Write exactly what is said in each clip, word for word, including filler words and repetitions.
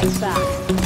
fight back.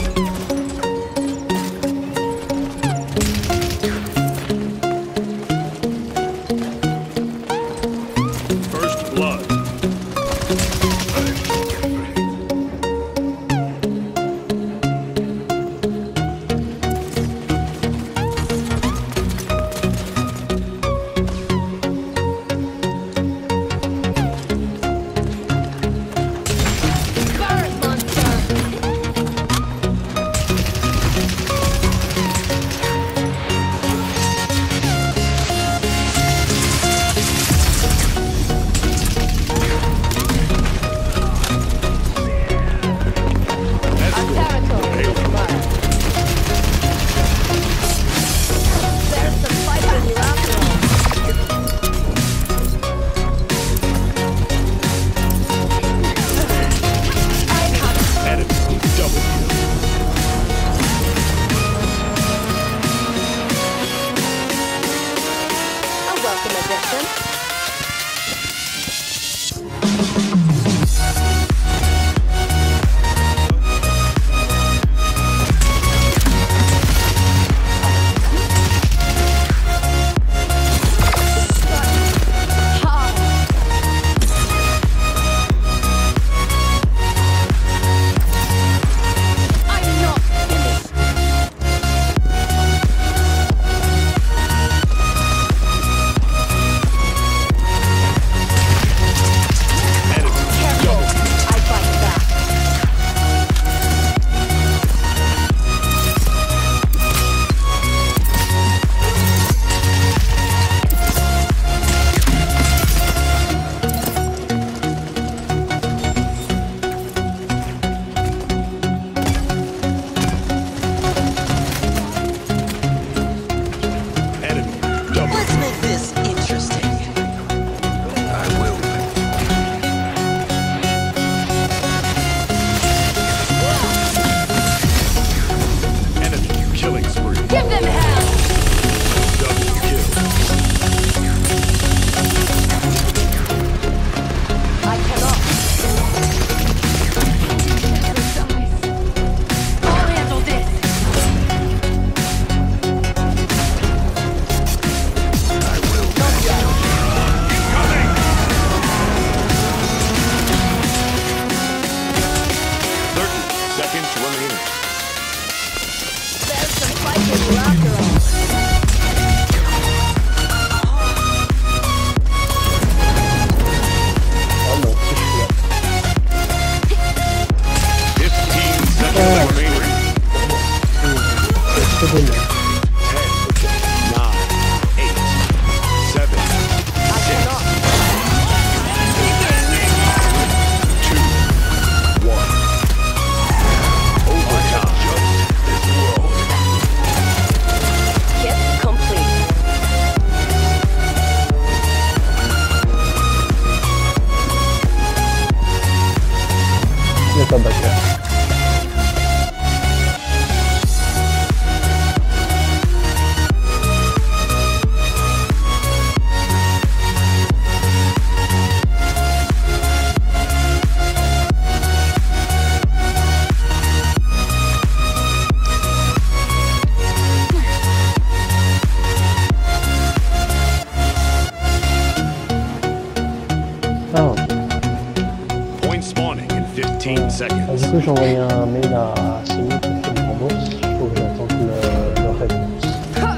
Du coup, j'ai envoyé un mail à Sony pour qu'il me rembourse. Il faut que j'attende le, leur réponse.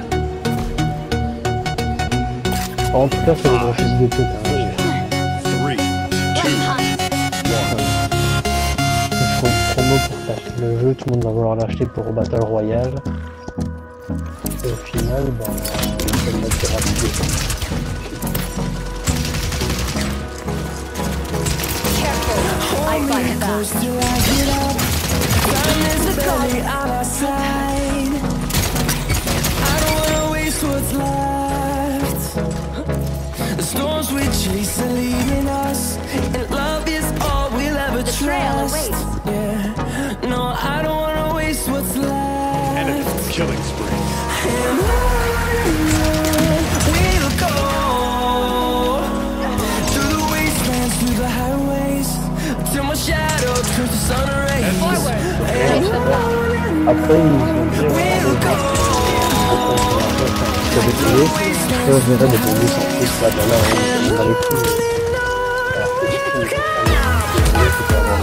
Enfin, en tout cas, c'est le fils de pute. Hein. Il faut une promo pour faire le jeu, tout le monde va vouloir l'acheter pour Battle Royale. Et au final, ben, ça va être rapide. Close till I get up. Time is barely on our side. I don't wanna waste what's left. The storms we chase are leading us, and love is all we'll ever trust. Yeah, no, I don't wanna waste what's left. Enemy killing spree. And on we'll go through the wastelands, through the highways, till my shadow turns to sun rays. Forward! Après, ils ont dit que j'avais payé, je verrais des bonus en plus là, ben là, on va les coups. Alors que je trouve que c'est avoir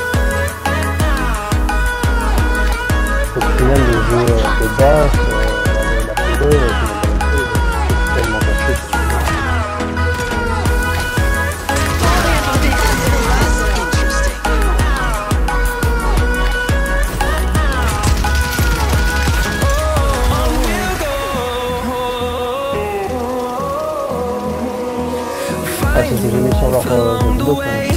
au final, le jeu de base, la couleur, c'est tellement caché. Ah, c'est que j'ai mis sur leur euh, vidéo quand même.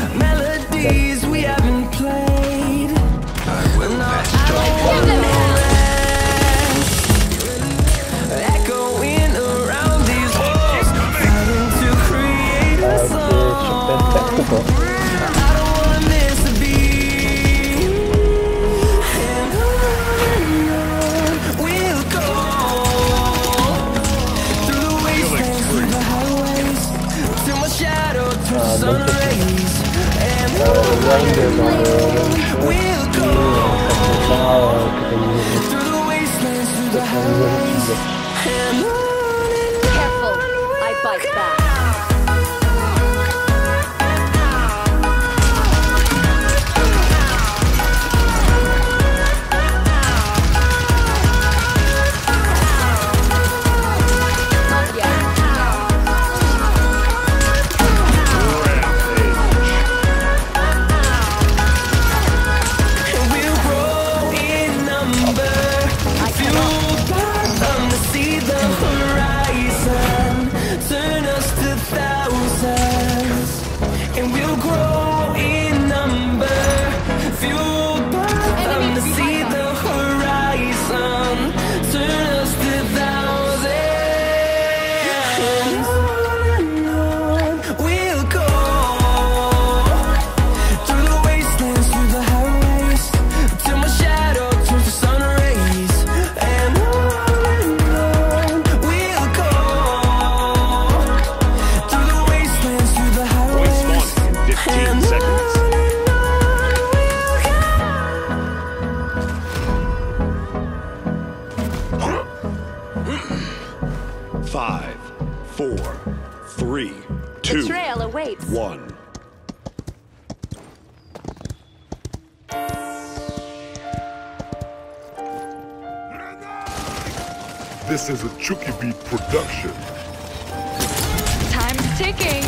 Careful, I bite back. Five, four, three, two, the trail awaits. one. This is a Chucky Beat production. Time's ticking.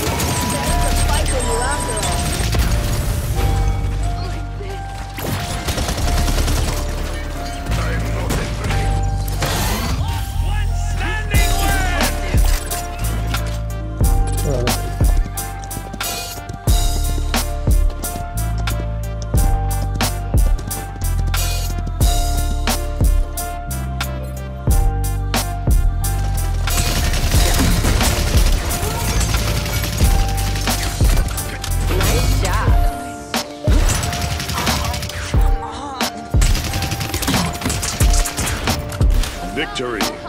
Victory.